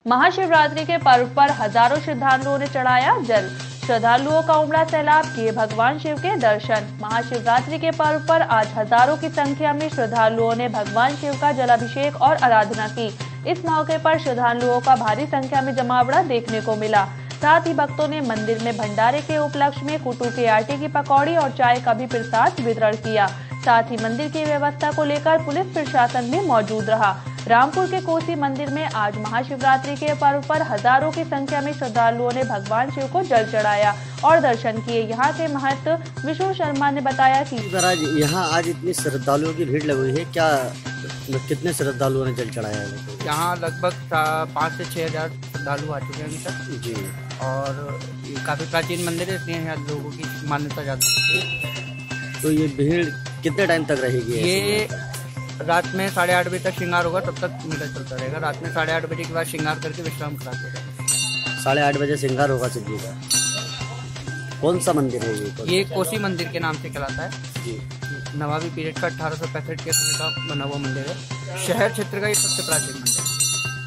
महाशिवरात्रि के पर्व पर हजारों श्रद्धालुओं ने चढ़ाया जल। श्रद्धालुओं का उमड़ा सैलाब किए भगवान शिव के दर्शन। महाशिवरात्रि के पर्व पर आज हजारों की संख्या में श्रद्धालुओं ने भगवान शिव का जलाभिषेक और आराधना की। इस मौके पर श्रद्धालुओं का भारी संख्या में जमावड़ा देखने को मिला। साथ ही भक्तों ने मंदिर में भंडारे के उपलक्ष्य में कुटू के आटे की पकौड़ी और चाय का भी प्रसाद वितरण किया। साथ ही मंदिर की व्यवस्था को लेकर पुलिस प्रशासन भी मौजूद रहा। रामपुर के कोसी मंदिर में आज महाशिवरात्रि के पर्व पर हजारों की संख्या में श्रद्धालुओं ने भगवान शिव को जल चढ़ाया और दर्शन किए। यहाँ के महंत विष्णु शर्मा ने बताया कि यहाँ आज इतनी श्रद्धालुओं की भीड़ लगी हुई है, क्या कितने श्रद्धालुओं ने जल चढ़ाया है? यहाँ लगभग 5 से 6 हजार श्रद्धालु आ चुके हैं अभी तक जी। और काफी प्राचीन मंदिर है, इसलिए यहाँ लोगों की मान्यता ज्यादा है। तो ये भीड़ कितने टाइम तक रहेगी? ये रात में 8:30 बजे तक श्रृंगार होगा, तब तक मेला चलता रहेगा। रात में 8:30 बजे के बाद श्रृंगार करके विश्राम कराते हैं। 8:30 बजे श्रृंगार होगा शिव जी का। कौन सा मंदिर है ये? कोसी मंदिर के नाम से कहलाता है जी। नवाबी पीरियड का 1865 के समय का बना हुआ मंदिर है। शहर क्षेत्र का ये सबसे प्राचीन मंदिर है।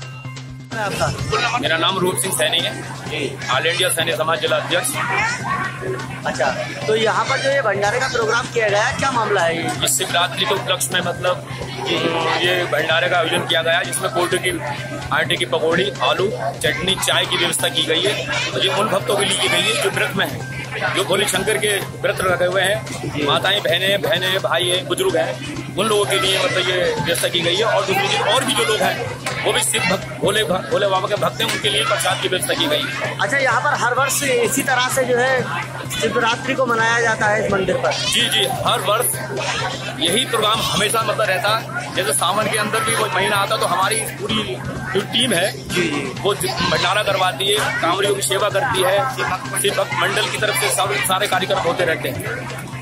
मेरा नाम रूप सिंह सैनी है, ऑल इंडिया सैनी समाज जिला अध्यक्ष। अच्छा, तो यहाँ पर जो ये भंडारे का प्रोग्राम किया गया है, क्या मामला है ये? इस शिवरात्रि के उपलक्ष्य में मतलब ये भंडारे का आयोजन किया गया है, जिसमें कोल्ड की आटे की पकौड़ी, आलू, चटनी, चाय की व्यवस्था की गई है। तो ये उन भक्तों के लिए की गई है जो व्रत में है, जो भोले शंकर के व्रत रखे हुए हैं, माताएं, बहनें, भाई हैं, बुजुर्ग हैं, उन लोगों के लिए मतलब ये व्यवस्था की गई है। और दूसरी चीज, और भी जो लोग हैं वो भी शिव भक्त भोले बाबा के भक्त हैं, उनके लिए प्रसाद की व्यवस्था की गई है। अच्छा, यहाँ पर हर वर्ष इसी तरह से जो है शिवरात्रि को मनाया जाता है इस मंदिर पर? जी, हर वर्ष यही प्रोग्राम हमेशा मतलब रहता है। जैसे सावन के अंदर भी वो महीना आता तो हमारी पूरी जो टीम है जी वो भंडारा करवाती है, कांवरियों की सेवा करती है। शिव भक्त मंडल की तरफ से सारे कार्यक्रम होते रहते हैं।